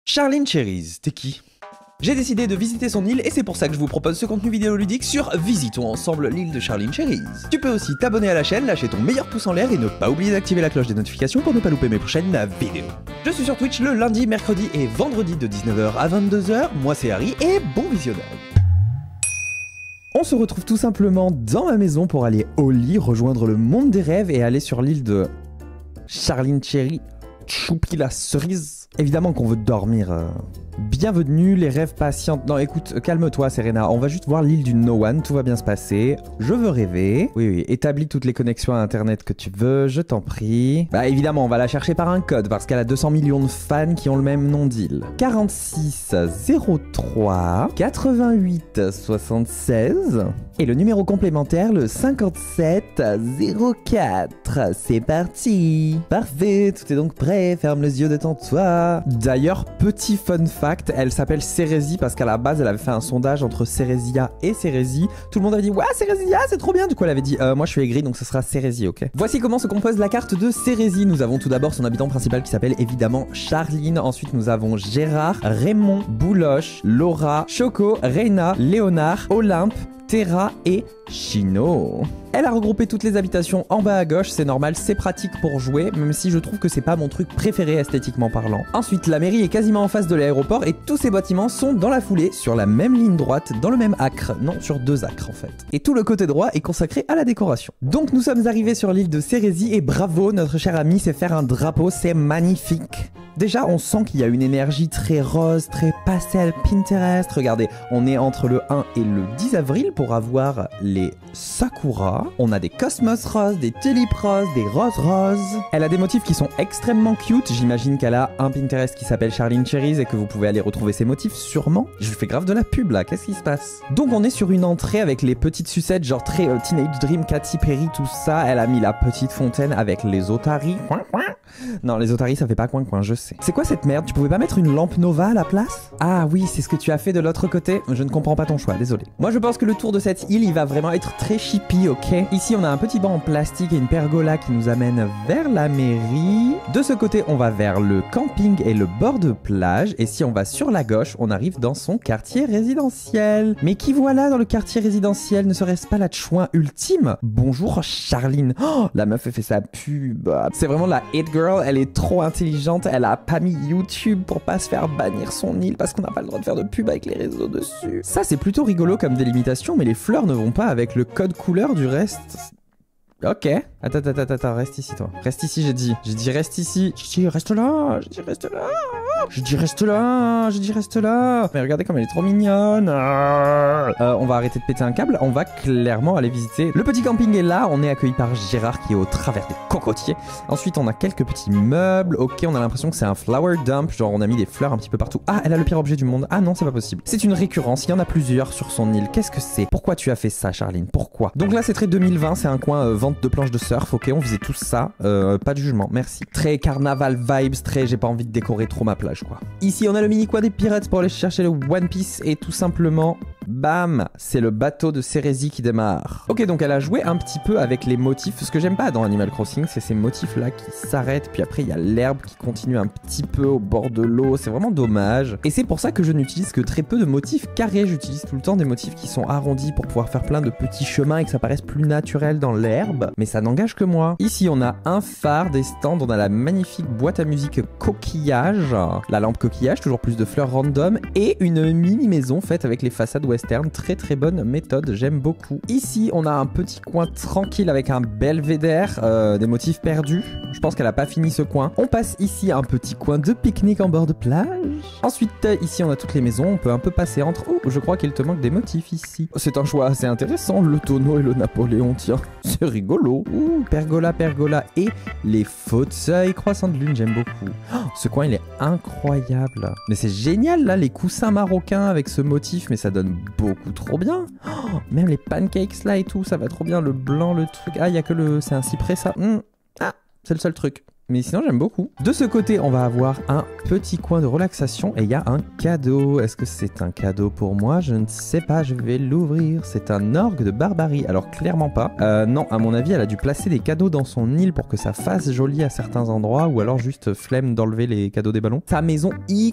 Charline Cherries, t'es qui? J'ai décidé de visiter son île et c'est pour ça que je vous propose ce contenu vidéoludique sur Visitons ensemble l'île de Charline Cherries. Tu peux aussi t'abonner à la chaîne, lâcher ton meilleur pouce en l'air et ne pas oublier d'activer la cloche des notifications pour ne pas louper mes prochaines vidéos. Je suis sur Twitch le lundi, mercredi et vendredi de 19h à 22h, moi c'est Harry et bon visionnage. On se retrouve tout simplement dans ma maison pour aller au lit, rejoindre le monde des rêves et aller sur l'île de Charline Cherries, Choupi la cerise. Évidemment qu'on veut dormir. Bienvenue, les rêves patientes. Non, écoute, calme-toi, Serena. On va juste voir l'île du No One. Tout va bien se passer. Je veux rêver. Oui, établis toutes les connexions à Internet que tu veux. Je t'en prie. Bah, évidemment, on va la chercher par un code parce qu'elle a 200 millions de fans qui ont le même nom d'île. 46 03 88 76. Et le numéro complémentaire, le 57 04. C'est parti. Parfait, tout est donc prêt. Ferme les yeux, détends-toi. D'ailleurs, petit fun fact, elle s'appelle Cérésie parce qu'à la base, elle avait fait un sondage entre Cérésia et Cérésie. Tout le monde avait dit, ouais, Cérésia, c'est trop bien. Du coup, elle avait dit, moi, je suis aigri, donc ce sera Cérésie, ok? Voici comment se compose la carte de Cérésie. Nous avons tout d'abord son habitant principal qui s'appelle évidemment Charline. Ensuite, nous avons Gérard, Raymond, Bouloche, Laura, Choco, Reina, Léonard, Olympe, Terra et Chino. Elle a regroupé toutes les habitations en bas à gauche, c'est normal, c'est pratique pour jouer, même si je trouve que c'est pas mon truc préféré esthétiquement parlant. Ensuite, la mairie est quasiment en face de l'aéroport et tous ces bâtiments sont dans la foulée, sur la même ligne droite, dans le même acre. Non, sur 2 acres en fait. Et tout le côté droit est consacré à la décoration. Donc nous sommes arrivés sur l'île de Cérésie et bravo, notre cher ami sait faire un drapeau, c'est magnifique. Déjà, on sent qu'il y a une énergie très rose, très pastel, Pinterest. Regardez, on est entre le 1 et le 10 avril pour avoir les Sakura. On a des cosmos roses, des tulipes roses, des roses roses. Elle a des motifs qui sont extrêmement cute. J'imagine qu'elle a un Pinterest qui s'appelle Charline Cherries et que vous pouvez aller retrouver ses motifs sûrement. Je fais grave de la pub là, qu'est-ce qui se passe? Donc on est sur une entrée avec les petites sucettes, genre très Teenage Dream, Katy Perry, tout ça. Elle a mis la petite fontaine avec les otaries. Non, les otaries, ça fait pas coin-coin, je sais. C'est quoi cette merde? Tu pouvais pas mettre une lampe Nova à la place? Ah oui, c'est ce que tu as fait de l'autre côté. Je ne comprends pas ton choix, désolé. Moi, je pense que le tour de cette île, il va vraiment être très chippy, ok? Ici, on a un petit banc en plastique et une pergola qui nous amène vers la mairie. De ce côté, on va vers le camping et le bord de plage. Et si on va sur la gauche, on arrive dans son quartier résidentiel. Mais qui voilà dans le quartier résidentiel? Ne serait-ce pas la chouin ultime? Bonjour, Charline. Oh, la meuf, elle fait sa pub. C'est vraiment la hit girl. Elle est trop intelligente. Elle a pas mis YouTube pour pas se faire bannir son île parce qu'on n'a pas le droit de faire de pub avec les réseaux dessus. Ça, c'est plutôt rigolo comme délimitation, mais les fleurs ne vont pas avec le code couleur du reste. Ok. Attends, reste ici, toi. Reste ici, j'ai dit. J'ai dit reste ici. J'ai dit reste là. J'ai dit reste là. J'ai dit reste là. J'ai dit reste là. Mais regardez comme elle est trop mignonne. On va arrêter de péter un câble. On va clairement aller visiter. Le petit camping est là. On est accueilli par Gérard qui est au travers des cocotiers. Ensuite, on a quelques petits meubles. Ok, on a l'impression que c'est un flower dump. Genre, on a mis des fleurs un petit peu partout. Ah, elle a le pire objet du monde. Ah non, c'est pas possible. C'est une récurrence. Il y en a plusieurs sur son île. Qu'est-ce que c'est? Pourquoi tu as fait ça, Charline? Pourquoi? Donc là, c'est très 2020. C'est un coin vente de planches de surf. Ok, on faisait tout ça. Pas de jugement. Merci. Très carnaval vibes. Très, j'ai pas envie de décorer trop ma plage, quoi. Ici, on a le mini quad des pirates pour aller chercher le One Piece et tout simplement, bam, c'est le bateau de Cérésie qui démarre. Ok, donc elle a joué un petit peu avec les motifs. Ce que j'aime pas dans Animal Crossing, c'est ces motifs-là qui s'arrêtent, puis après il y a l'herbe qui continue un petit peu au bord de l'eau. C'est vraiment dommage. Et c'est pour ça que je n'utilise que très peu de motifs carrés. J'utilise tout le temps des motifs qui sont arrondis pour pouvoir faire plein de petits chemins et que ça paraisse plus naturel dans l'herbe. Mais ça n'engage que moi. Ici, on a un phare, des stands, on a la magnifique boîte à musique coquillage, la lampe coquillage, toujours plus de fleurs random et une mini maison faite avec les façades western. Très très bonne méthode, j'aime beaucoup. Ici, on a un petit coin tranquille avec un belvédère, des motifs perdus. Je pense qu'elle a pas fini ce coin. On passe ici un petit coin de pique-nique en bord de plage. Ensuite, ici, on a toutes les maisons. On peut un peu passer entre... Oh, je crois qu'il te manque des motifs ici. C'est un choix assez intéressant, le tonneau et le Napoléon, tiens. C'est rigolo. Ouh, pergola et les fauteuils croissants de lune, j'aime beaucoup. Oh, ce coin, il est incroyable. Mais c'est génial, là, les coussins marocains avec ce motif, mais ça donne beaucoup trop bien. Oh, même les pancakes, là, et tout, ça va trop bien. Le blanc, le truc... Ah, il y a que le... C'est un cyprès, ça. Ah, c'est le seul truc. Mais sinon, j'aime beaucoup. De ce côté, on va avoir un petit coin de relaxation et il y a un cadeau. Est-ce que c'est un cadeau pour moi? Je ne sais pas, je vais l'ouvrir. C'est un orgue de barbarie. Alors, clairement pas. Non, à mon avis, elle a dû placer des cadeaux dans son île pour que ça fasse joli à certains endroits ou alors juste flemme d'enlever les cadeaux des ballons. Sa maison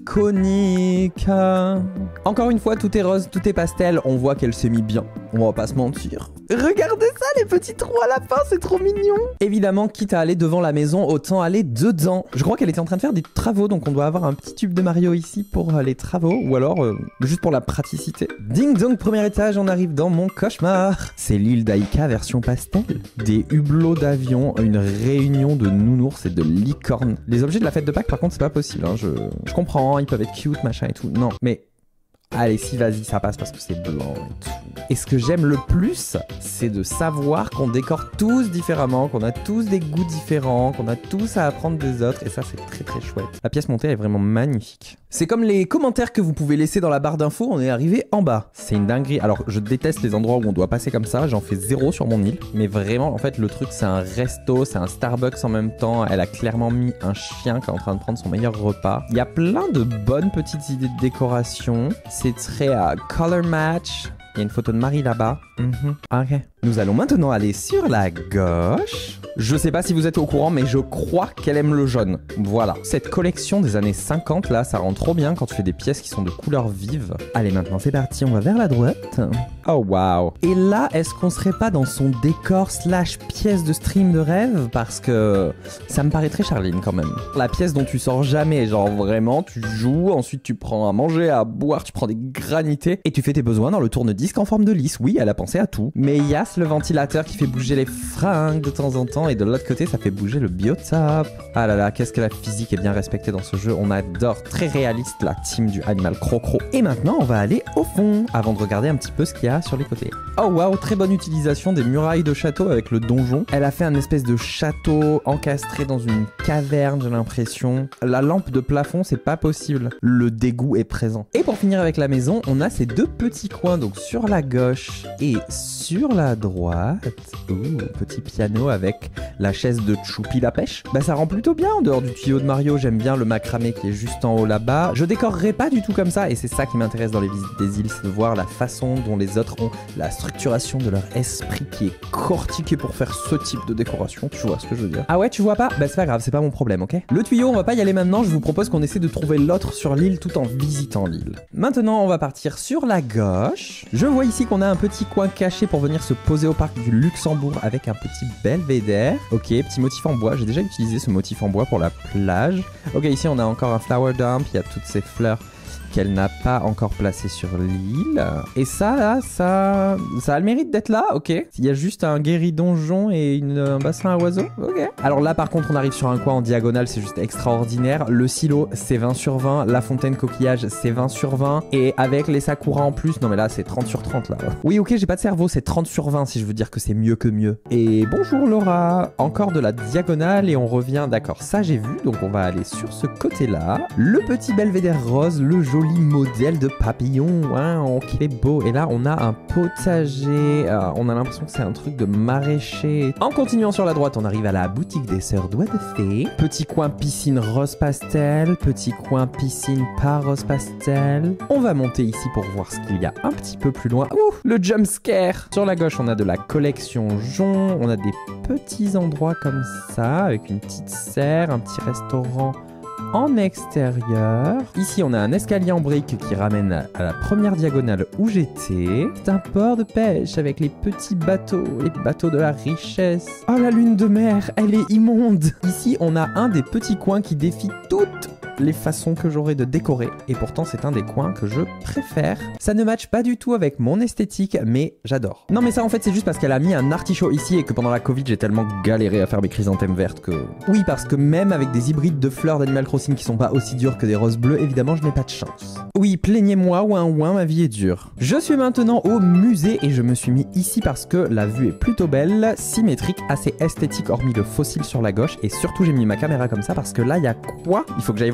iconique. Encore une fois, tout est rose, tout est pastel. On voit qu'elle s'est mis bien. On va pas se mentir. Regardez ça, les petits trous à la fin, c'est trop mignon. Évidemment, quitte à aller devant la maison, autant aller dedans. Je crois qu'elle était en train de faire des travaux, donc on doit avoir un petit tube de Mario ici pour les travaux, ou alors juste pour la praticité. Ding dong, premier étage, on arrive dans mon cauchemar. C'est l'île d'Aika version pastel. Des hublots d'avion, une réunion de nounours et de licornes. Les objets de la fête de Pâques, par contre, c'est pas possible. Hein. Je comprends, ils peuvent être cute, machin et tout. Non, mais... Allez, si, vas-y, ça passe parce que c'est blanc et tout. Et ce que j'aime le plus, c'est de savoir qu'on décore tous différemment, qu'on a tous des goûts différents, qu'on a tous à apprendre des autres. Et ça, c'est très très chouette. La pièce montée est vraiment magnifique. C'est comme les commentaires que vous pouvez laisser dans la barre d'infos, on est arrivé en bas. C'est une dinguerie. Alors, je déteste les endroits où on doit passer comme ça. J'en fais 0 sur mon île. Mais vraiment, en fait, le truc, c'est un resto, c'est un Starbucks en même temps. Elle a clairement mis un chien qui est en train de prendre son meilleur repas. Il y a plein de bonnes petites idées de décoration. C'est très color match. Il y a une photo de Marie là-bas. Ok. Nous allons maintenant aller sur la gauche. Je sais pas si vous êtes au courant, mais je crois qu'elle aime le jaune. Voilà. Cette collection des années 50, là, ça rend trop bien quand tu fais des pièces qui sont de couleurs vives. Allez, maintenant, c'est parti. On va vers la droite. Oh, waouh. Et là, est-ce qu'on serait pas dans son décor / pièce de stream de rêve? Parce que ça me paraît très Charline, quand même. La pièce dont tu sors jamais. Genre, vraiment, tu joues, ensuite tu prends à manger, à boire, tu prends des granités et tu fais tes besoins dans le tourne-disque en forme de lisse. Oui, elle a pensé à tout. Mais il y a le ventilateur qui fait bouger les fringues de temps en temps et de l'autre côté ça fait bouger le biotope. Ah là là, qu'est-ce que la physique est bien respectée dans ce jeu. On adore, très réaliste, la team du Animal Crocro. Et maintenant on va aller au fond avant de regarder un petit peu ce qu'il y a sur les côtés. Oh waouh, très bonne utilisation des murailles de château avec le donjon. Elle a fait un espèce de château encastré dans une caverne, j'ai l'impression. La lampe de plafond, c'est pas possible. Le dégoût est présent. Et pour finir avec la maison, on a ces deux petits coins, donc sur la gauche et sur la droite. Ouh, petit piano avec la chaise de Choupi la pêche. Bah ça rend plutôt bien en dehors du tuyau de Mario. J'aime bien le macramé qui est juste en haut là-bas. Je décorerai pas du tout comme ça et c'est ça qui m'intéresse dans les visites des îles, c'est de voir la façon dont les autres ont la structuration de leur esprit qui est cortiqué pour faire ce type de décoration. Tu vois ce que je veux dire? Ah ouais, tu vois pas? Bah c'est pas grave, c'est pas mon problème, ok? Le tuyau, on va pas y aller maintenant. Je vous propose qu'on essaie de trouver l'autre sur l'île tout en visitant l'île. Maintenant, on va partir sur la gauche. Je vois ici qu'on a un petit coin caché pour venir se poser au parc du Luxembourg avec un petit belvédère. Ok, petit motif en bois. J'ai déjà utilisé ce motif en bois pour la plage. Ok, ici on a encore un flower dump. Il y a toutes ces fleurs qu'elle n'a pas encore placé sur l'île. Et ça, là, ça a le mérite d'être là, ok. Il y a juste un guéridonjon et un bassin à oiseaux, ok. Alors là, par contre, on arrive sur un coin en diagonale, c'est juste extraordinaire. Le silo, c'est 20 sur 20. La fontaine coquillage, c'est 20 sur 20. Et avec les sakura en plus, non mais là, c'est 30 sur 30, là. Oui, ok, j'ai pas de cerveau, c'est 30 sur 20 si je veux dire que c'est mieux que mieux. Et bonjour Laura, encore de la diagonale et on revient, d'accord, ça j'ai vu, donc on va aller sur ce côté-là. Le petit belvédère rose, le joli modèle de papillon, hein, ok, beau. Et là on a un potager, on a l'impression que c'est un truc de maraîcher. En continuant sur la droite, on arrive à la boutique des sœurs Doigts de Fée. Petit coin piscine rose pastel, petit coin piscine pas rose pastel. On va monter ici pour voir ce qu'il y a un petit peu plus loin. Ouh, le jump scare. Sur la gauche, on a de la collection Jon, on a des petits endroits comme ça avec une petite serre, un petit restaurant en extérieur. Ici, on a un escalier en briques qui ramène à la première diagonale où j'étais. C'est un port de pêche avec les petits bateaux, les bateaux de la richesse. Oh, la lune de mer, elle est immonde. Ici, on a un des petits coins qui défie toutes les façons que j'aurais de décorer. Et pourtant, c'est un des coins que je préfère. Ça ne matche pas du tout avec mon esthétique, mais j'adore. Non, mais ça, en fait, c'est juste parce qu'elle a mis un artichaut ici et que pendant la Covid, j'ai tellement galéré à faire mes chrysanthèmes vertes que... Oui, parce que même avec des hybrides de fleurs d'Animal Crossing qui sont pas aussi dures que des roses bleues, évidemment, je n'ai pas de chance. Oui, plaignez-moi, ouin, ma vie est dure. Je suis maintenant au musée et je me suis mis ici parce que la vue est plutôt belle, symétrique, assez esthétique, hormis le fossile sur la gauche. Et surtout, j'ai mis ma caméra comme ça parce que là, il y a quoi? Il faut que j'aille voir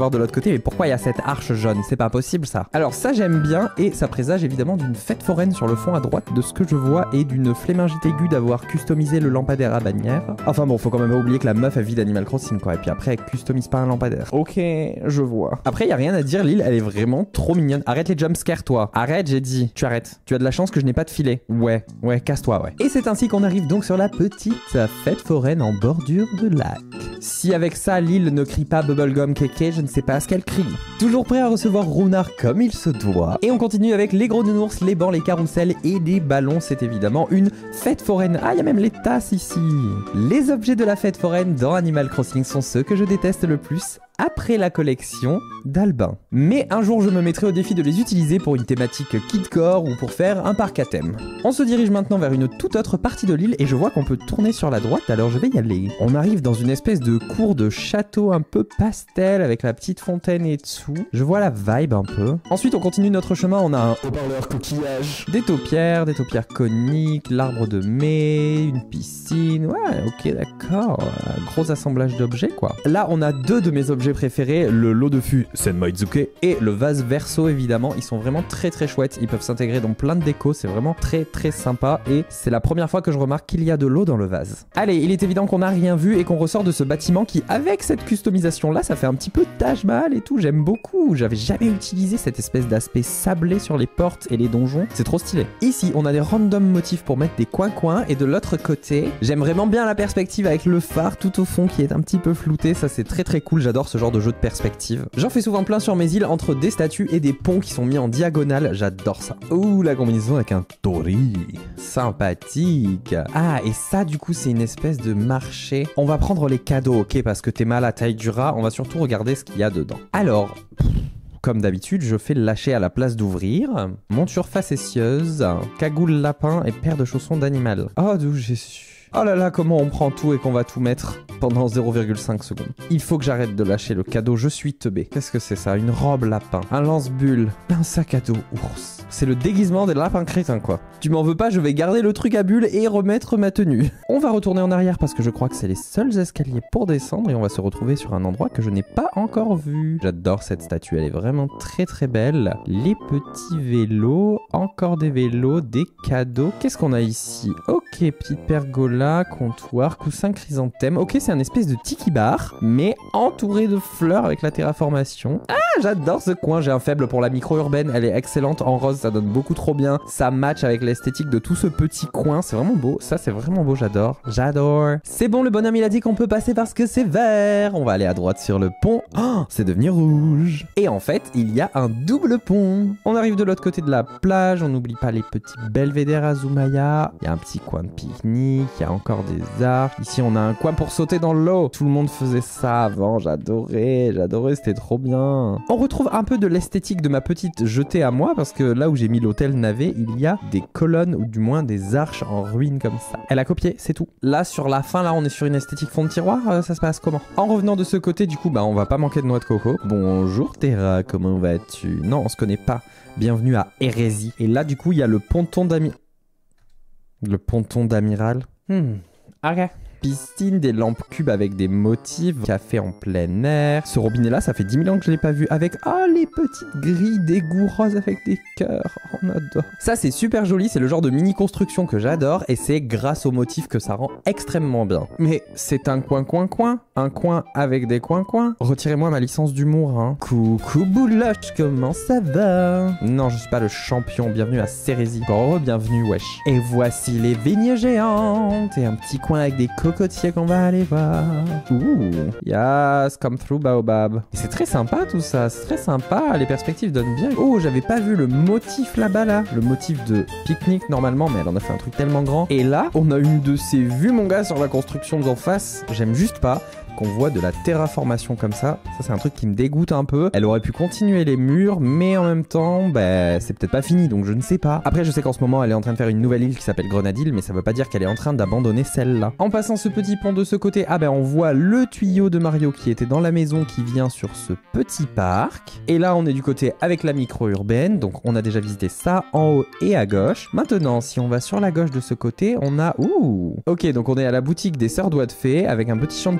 voir de l'autre côté, mais pourquoi il y a cette arche jaune? C'est pas possible ça. Alors ça j'aime bien, et ça présage évidemment d'une fête foraine sur le fond à droite de ce que je vois, et d'une flémingite aiguë d'avoir customisé le lampadaire à bannière. Enfin bon, faut quand même pas oublier que la meuf elle vit d'Animal Crossing quoi, et puis après elle customise pas un lampadaire. Ok, je vois. Après y a rien à dire, l'île elle est vraiment trop mignonne. Arrête les jumpscares toi. Arrête, j'ai dit. Tu arrêtes. Tu as de la chance que je n'ai pas de filet. Ouais, casse-toi ouais. Et c'est ainsi qu'on arrive donc sur la petite fête foraine en bordure de lac. Si avec ça l'île ne crie pas bubblegum kéké, je ne sais pas ce qu'elle crie. Toujours prêt à recevoir Runard comme il se doit. Et on continue avec les gros nounours, les bancs, les carousels et les ballons. C'est évidemment une fête foraine. Ah, il y a même les tasses ici. Les objets de la fête foraine dans Animal Crossing sont ceux que je déteste le plus après la collection d'Albin. Mais un jour je me mettrai au défi de les utiliser pour une thématique kidcore ou pour faire un parc à thème. On se dirige maintenant vers une toute autre partie de l'île et je vois qu'on peut tourner sur la droite, alors je vais y aller. On arrive dans une espèce de cour de château un peu pastel avec la petite fontaine et dessous. Je vois la vibe un peu. Ensuite on continue notre chemin, on a un haut-parleur coquillage, des taupières coniques, l'arbre de mai, une piscine. Ouais, ok, d'accord. Gros assemblage d'objets quoi. Là on a deux de mes objets préférés, le lot de fût Senmoizuke et le vase verso évidemment. Ils sont vraiment très chouettes, ils peuvent s'intégrer dans plein de décos, c'est vraiment très sympa et c'est la première fois que je remarque qu'il y a de l'eau dans le vase. Allez, il est évident qu'on n'a rien vu et qu'on ressort de ce bâtiment qui, avec cette customisation là, ça fait un petit peu Taj Mahal et tout, j'aime beaucoup. J'avais jamais utilisé cette espèce d'aspect sablé sur les portes et les donjons, c'est trop stylé. Ici, on a des random motifs pour mettre des coins et de l'autre côté, j'aime vraiment bien la perspective avec le phare tout au fond qui est un petit peu flouté, ça c'est très cool, j'adore ce genre de jeu de perspective. J'en fais souvent plein sur mes îles entre des statues et des ponts qui sont mis en diagonale, j'adore ça. Ouh, la combinaison avec un tori, sympathique. Ah, et ça du coup c'est une espèce de marché. On va prendre les cadeaux, ok, parce que t'es mal à la taille du rat, on va surtout regarder ce qu'il y a dedans. Alors, comme d'habitude, je fais le lâcher à la place d'ouvrir. Monture facétieuse, cagoule lapin et paire de chaussons d'animal. Oh, d'où j'ai su. Oh là là, comment on prend tout et qu'on va tout mettre pendant 0,5 secondes. Il faut que j'arrête de lâcher le cadeau, je suis teubé. Qu'est-ce que c'est ça? Une robe lapin, un lance-bulle, un sac à dos ours. C'est le déguisement des lapins crétins quoi. Tu m'en veux pas, je vais garder le truc à bulles et remettre ma tenue. On va retourner en arrière parce que je crois que c'est les seuls escaliers pour descendre et on va se retrouver sur un endroit que je n'ai pas encore vu. J'adore cette statue, elle est vraiment très belle. Les petits vélos, encore des vélos, des cadeaux. Qu'est-ce qu'on a ici? Ok, petite pergola, comptoir, coussin chrysanthème. Ok, c'est un espèce de tiki bar, mais entouré de fleurs avec la terraformation. Ah, j'adore ce coin, j'ai un faible pour la micro-urbaine, elle est excellente en rose, ça donne beaucoup trop bien. Ça match avec l'esthétique de tout ce petit coin, c'est vraiment beau. Ça, c'est vraiment beau, j'adore. J'adore. C'est bon, le bonhomme, il a dit qu'on peut passer parce que c'est vert. On va aller à droite sur le pont. Oh, c'est devenu rouge. Et en fait, il y a un double pont. On arrive de l'autre côté de la plage, on n'oublie pas les petits belvédères à Zoumaya. Il y a un petit coin de pique-nique, il y a encore des arches. Ici, on a un coin pour sauter dans l'eau. Tout le monde faisait ça avant, j'adorais, c'était trop bien. On retrouve un peu de l'esthétique de ma petite jetée à moi, parce que là où j'ai mis l'hôtel navet, il y a des colonnes, ou du moins des arches en ruine comme ça. Elle a copié, c'est tout. Là, sur la fin, là, on est sur une esthétique fond de tiroir, ça se passe comment? En revenant de ce côté, du coup, bah, on va pas manquer de noix de coco. Bonjour Terra, comment vas-tu? Non, on se connaît pas. Bienvenue à Hérésie. Et là, du coup, il y a le ponton d'Amiral. Le ponton d'Amiral. Ok. Piscine, des lampes cubes avec des motifs, café en plein air. Ce robinet là, ça fait 10 000 ans que je l'ai pas vu, avec les petites grilles d'égout roses avec des cœurs. On adore. Ça c'est super joli, c'est le genre de mini construction que j'adore et c'est grâce au motif que ça rend extrêmement bien. Mais c'est un coin, un coin avec des coins. Retirez-moi ma licence d'humour, hein. Coucou Bouloche, comment ça va? Non, je suis pas le champion, bienvenue à Cérésie. Bienvenue, wesh. Et voici les vignes géantes et un petit coin avec des cocotiers qu'on va aller voir. Ouh, yes, come through Baobab. Et c'est très sympa tout ça, c'est très sympa, les perspectives donnent bien. Oh, j'avais pas vu le motif là-bas là. Le motif de pique-nique normalement, mais elle en a fait un truc tellement grand. Et là, on a une de ces vues mon gars sur la construction d'en face. J'aime juste pas qu'on voit de la terraformation comme ça. Ça c'est un truc qui me dégoûte un peu. Elle aurait pu continuer les murs, mais en même temps, bah, c'est peut-être pas fini, donc je ne sais pas. Après, je sais qu'en ce moment, elle est en train de faire une nouvelle île qui s'appelle Grenadille, mais ça veut pas dire qu'elle est en train d'abandonner celle-là. En passant ce petit pont de ce côté, ah ben on voit le tuyau de Mario qui était dans la maison qui vient sur ce petit parc. Et là, on est du côté avec la micro-urbaine, donc on a déjà visité ça en haut et à gauche. Maintenant, si on va sur la gauche de ce côté, on a... Ouh! Ok, donc on est à la boutique des Sœurs Doigts de Fée avec un petit champ de tomates et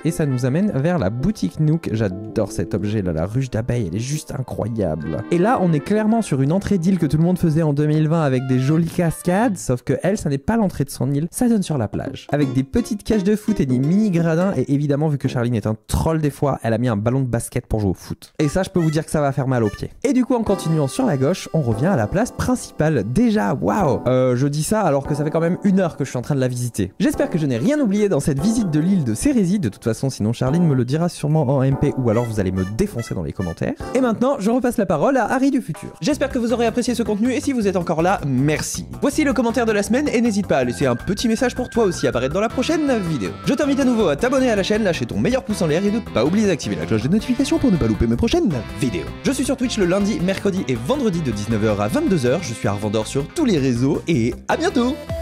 et ça nous amène vers la boutique Nook. J'adore cet objet là, la ruche d'abeilles, elle est juste incroyable. Et là, on est clairement sur une entrée d'île que tout le monde faisait en 2020 avec des jolies cascades, sauf que elle, ça n'est pas l'entrée de son île, ça donne sur la plage. Avec des petites cages de foot et des mini gradins, et évidemment, vu que Charline est un troll des fois, elle a mis un ballon de basket pour jouer au foot. Et ça, je peux vous dire que ça va faire mal aux pieds. Et du coup, en continuant sur la gauche, on revient à la place principale. Déjà, waouh! Je dis ça alors que ça fait quand même 1 heure que je suis en train de la visiter. J'espère que je n'ai rien oublié dans cette visite de l'île de Cérésie. De toute façon, sinon Charline me le dira sûrement en MP ou alors vous allez me défoncer dans les commentaires. Et maintenant, je repasse la parole à Harry du futur. J'espère que vous aurez apprécié ce contenu et si vous êtes encore là, merci. Voici le commentaire de la semaine et n'hésite pas à laisser un petit message pour toi aussi apparaître dans la prochaine vidéo. Je t'invite à nouveau à t'abonner à la chaîne, lâcher ton meilleur pouce en l'air et ne pas oublier d'activer la cloche de notification pour ne pas louper mes prochaines vidéos. Je suis sur Twitch le lundi, mercredi et vendredi de 19h à 22h. Je suis Arvandor sur tous les réseaux et à bientôt!